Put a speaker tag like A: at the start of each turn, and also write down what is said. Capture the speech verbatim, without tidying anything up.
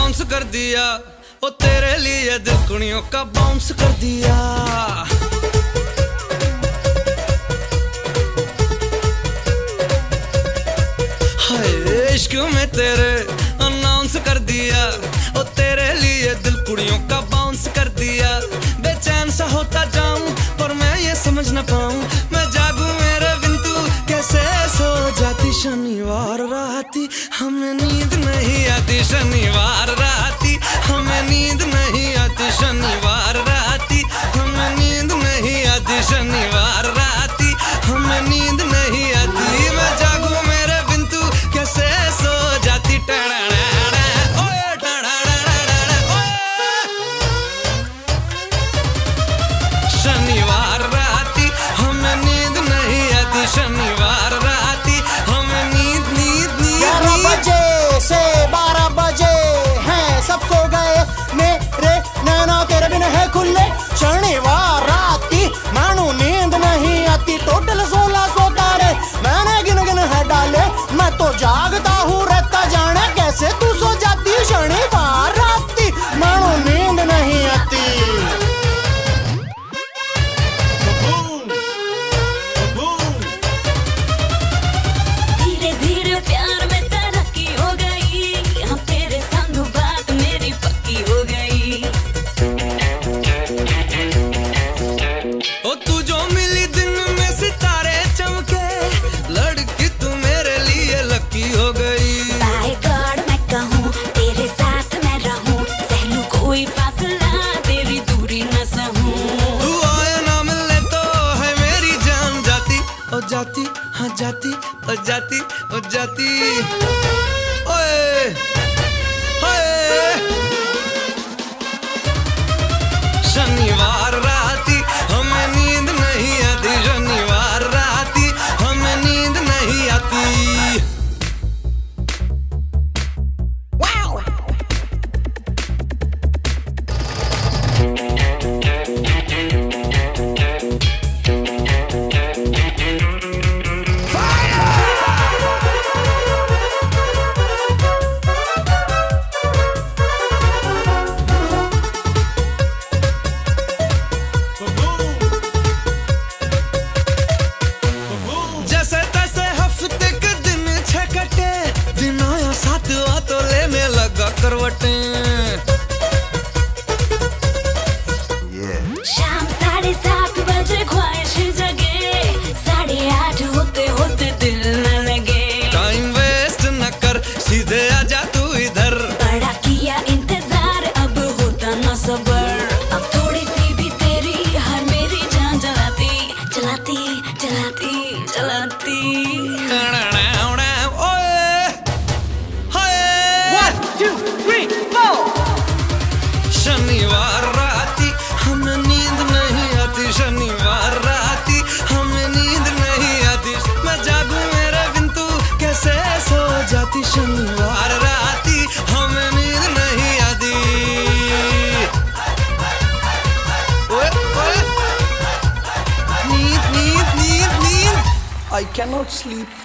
A: Announce कर दिया, ओ तेरे लिए दिल कुड़ियों का बाउंस कर दिया। हाय इश्क में तेरे अनाउंस कर दिया, ओ तेरे लिए दिल कुड़ियों का बाउंस कर दिया। बेचैन सा होता जाऊं पर मैं ये समझ न पाऊं, मैं जागूं मेरे बिन तू कैसे सो जाती। शनिवार राती हमें नींद नहीं आती, शनिवार राती हमें नींद नहीं आती, शनिवार राती हमें नींद नहीं आती, शनिवार राती हमें नींद नहीं आती। मैं जागूं मेरे बिन तू कैसे सो जाती। शनिवार राती हमें नींद नहीं आती, शनिवार राती हमें नींद नींद नींद
B: ग्यारह बजे से बारह बजे हैं सब सो गए, मेरे नैना तेरे बिन है खुले। शनिवार राती मानू नींद नहीं आती, टोटल सोलह सौ तारे मैंने गिन गिन है डाले। मैं तो जागता हूँ रहता जाने कैसे तू सो जाती। शनिवार राती मानू नींद नहीं आती।
A: जाती हाँ जाती ओ जाती ओ जाती ओए ओए। शनिवार राती हमें नींद नहीं आती, शनिवार राती हमें नींद नहीं आती।
C: शाम साढ़े सात बजे ख्वाहिश जगे, साढ़े आठ होते होते दिल न लगे।
A: टाइम वेस्ट न कर सीधे आजा तू इधर,
C: बड़ा किया इंतजार अब होता न सबर। अब थोड़ी सी भी तेरी हर मेरी जान जलाती जलाती जलाती जलाती।
A: शनिवार राती हमें नींद नहीं आती, शनिवार राती हमें नींद नहीं आती। मैं जागूं मेरे बिन तू कैसे सो जाती। शनिवार राती हमें नींद नहीं आती। ओए ओए नींद नींद नींद नींद।
B: I cannot sleep.